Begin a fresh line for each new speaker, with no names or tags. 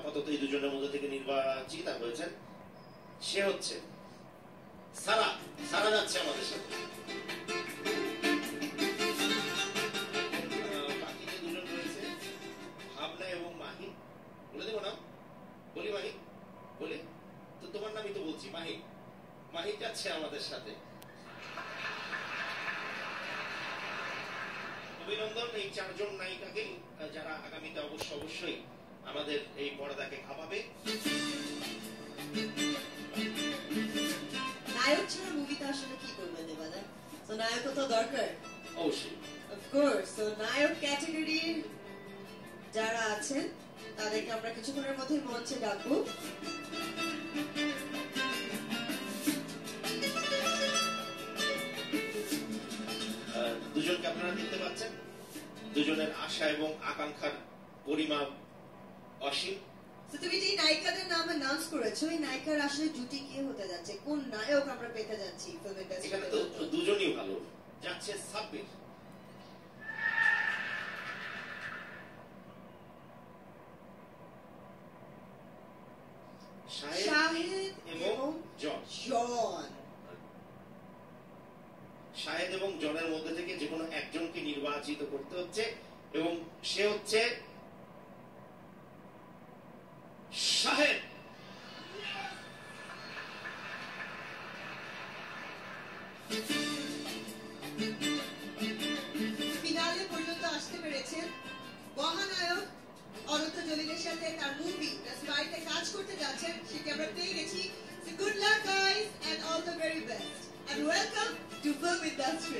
আপাতত এই দুজনের মধ্যে থেকে নির্বাচিতা হয়েছেন সে হচ্ছে সারা। সারা যাচ্ছে আমাদের সাথে। বাকি যে দুজন রয়েছে ভাবনা এবং মাহিন, বলে দেবো না? বলি মাহিন, বলি তো তোমার নামই তো বলছি, মাহিন। মাহিন যাচ্ছে আমাদের সাথে। অভিনন্দন এই চারজন নায়িকাকে, যারা আগামীতে অবশ্যই আমাদের এই পর্দাকে খাওয়াবে।
নায়ক ছাড়া মুভিটা আসলে কি করবে দেবাদা? তো নায়কও তো দরকার
অবশ্যই,
অফকোর্স। তো নায়ক ক্যাটাগরির যারা আছেন তাদেরকে আমরা কিছুক্ষণের মধ্যে মঞ্চে ডাকবো।
দুজনকে আপনারা দেখতে পাচ্ছেন, দুজনের আশা এবং আকাঙ্ক্ষার পরিমাণ অসীম।
তুমি যে নায়িকাদের নাম অ্যানাউন্স করেছো, এই নায়িকার আসলে জুটি কে হতে যাচ্ছে? কোন নায়ক আমরা পেতে যাচ্ছি ফিল্ম ইন্ডাস্ট্রিতে?
এখানে তো দুজনই ভালো যাচ্ছে। সাব্বির, শাহেদ এবং জন। শাহেদ এবং জনের মধ্যে থেকে যে কোনো একজনকে নির্বাচিত করতে হচ্ছে এবং সে হচ্ছে শাহেদ।
ফিনালে পর্যন্ত আসতে পেরেছেন মহানায়ক অনন্ত জলিলের সাথে তার মুভি স্পাইতে কাজ করতে যাচ্ছেন, সেটি আমরা পেয়ে গেছি। So good luck guys and all the very best and welcome to film industry.